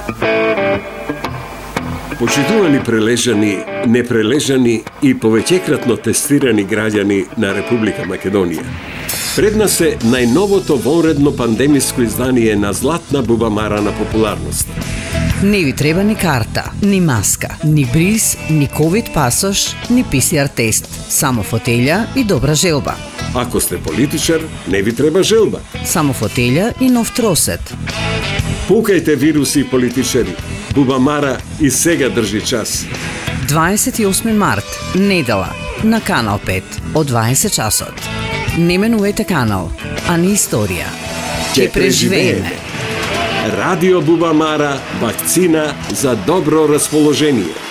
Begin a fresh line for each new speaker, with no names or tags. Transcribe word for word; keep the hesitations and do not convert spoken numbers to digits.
Почитувани прележани, непрележани и повеќекратно тестирани граѓани на Република Македонија. Пред нас е најновото вонредно пандемиско издание на Златна бубамара на популарност.
Не ви треба ни карта, ни маска, ни бриз, ни ковид пасош, ни пи си ар тест. Само фотелја и добра желба.
Ако сте политичар, не ви треба желба.
Само фотелја и нов тросет.
Пукајте вируси и политичари. Бубамара и сега држи час.
дваесет и осми март, недела, на Канал пет, од дваесет часот. Не менувајте канал, а ни историја. Ќе преживееме.
Радио Бубамара, вакцина за добро расположение.